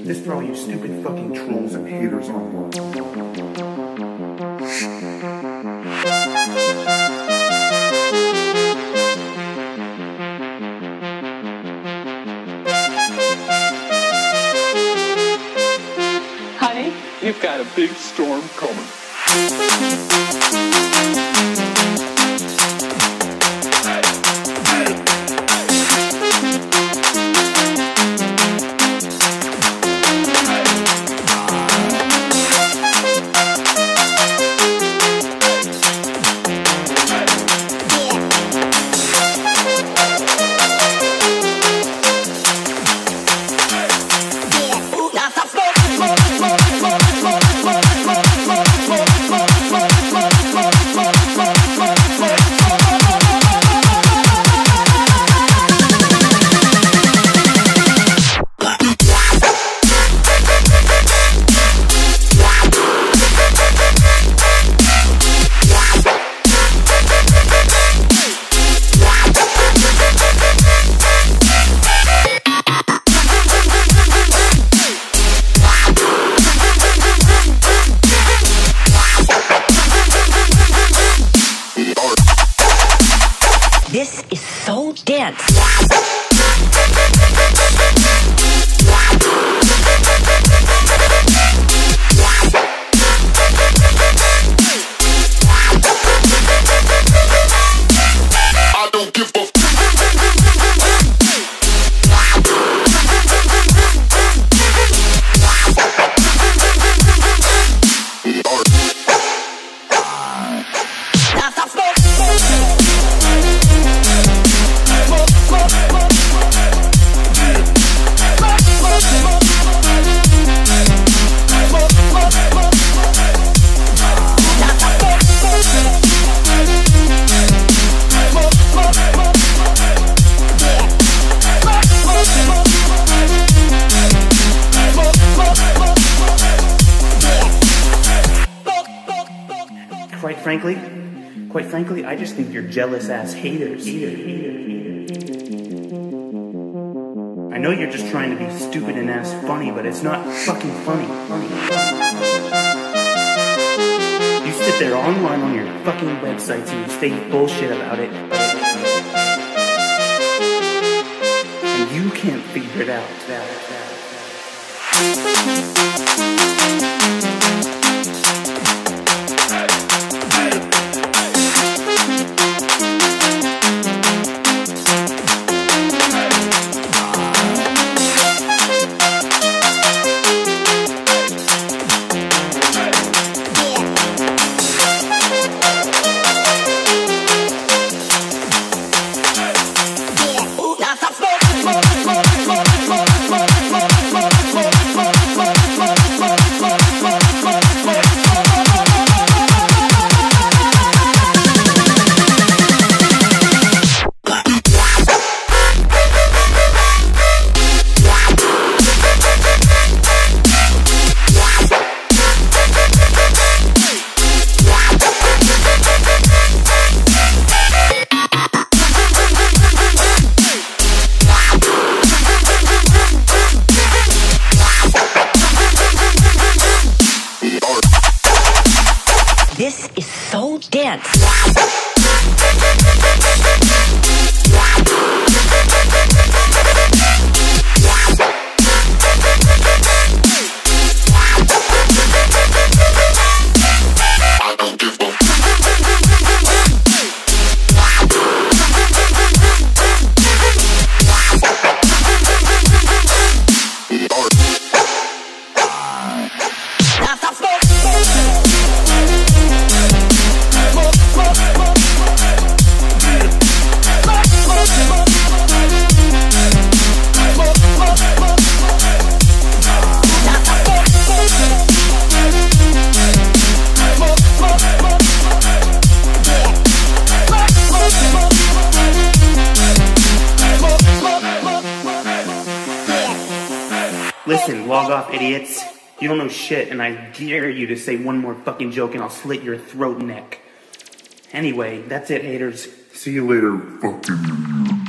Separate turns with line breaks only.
This for all you stupid fucking trolls and haters online.
Honey, you've got a big storm coming.
This is so dense.
I don't give a
Quite frankly, I just think you're jealous-ass haters. I know you're just trying to be stupid and ass funny, but it's not fucking funny. You sit there online on your fucking websites and you say bullshit about it, and you can't figure it out.
This is so dense.
I don't give a
Listen, log off, idiots. You don't know shit, and I dare you to say one more fucking joke and I'll slit your throat neck. Anyway, that's it, haters.
see you later, fucking